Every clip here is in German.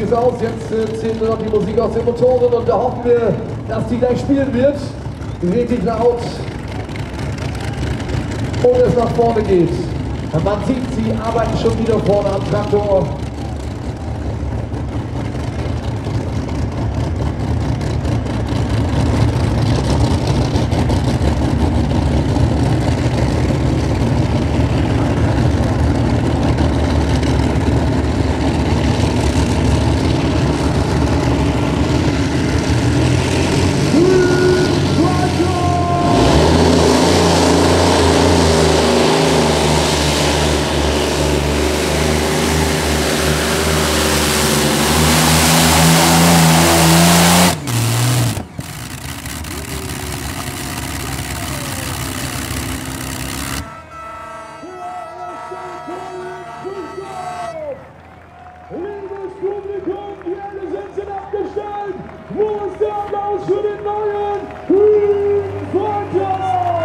ist aus. Jetzt zählt nur noch die Musik aus den Motoren und da hoffen wir, dass die gleich spielen wird. Richtig laut und es nach vorne geht. Man sieht, sie arbeiten schon wieder vorne am Traktor. Liebes Publikum, die Hände sind abgestellt. Wo ist der Applaus für den neuen Höhenfighter?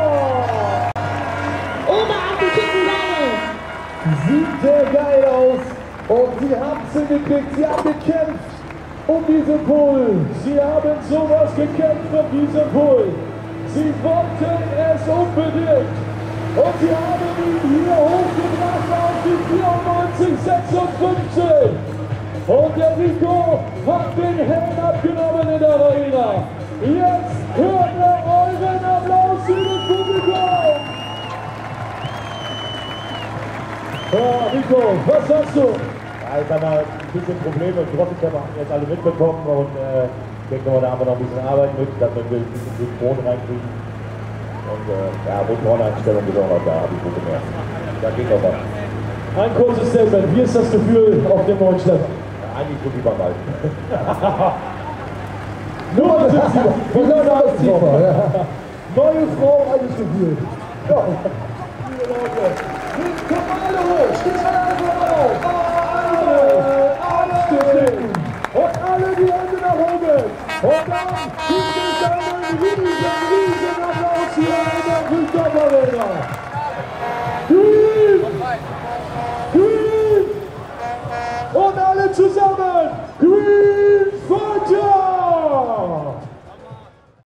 Oberarm geschicken geil! Sieht der geil aus und sie haben es hingekriegt, sie haben gekämpft um diesen Pol. Sie haben sowas gekämpft um diesen Pol. Sie wollten es unbedingt. Und sie haben ihn hier hochgebracht auf die 94,56. Und der Rico hat den Helm abgenommen in der Arena. Jetzt hört ihr euren Applaus für das Publikum. Ja, Rico, was sagst du? Ja, ich sag mal, ein bisschen Probleme im Trockenkämmer haben jetzt alle mitbekommen und ich denke mal, da haben wir noch ein bisschen Arbeit mit, dass wir ein bisschen Synchron reinkriegen. Und ja, Motoreneinstellung ist auch noch da, habe ich gut gemerkt. Da geht noch was. Ein kurzes Statement, wie ist das Gefühl auf dem neuen Schlepper? Ja, eigentlich so wie beim Alten. Nur ein Tipp, Wie läuft das tiefer? Ja. neue Frau, altes Gefühl.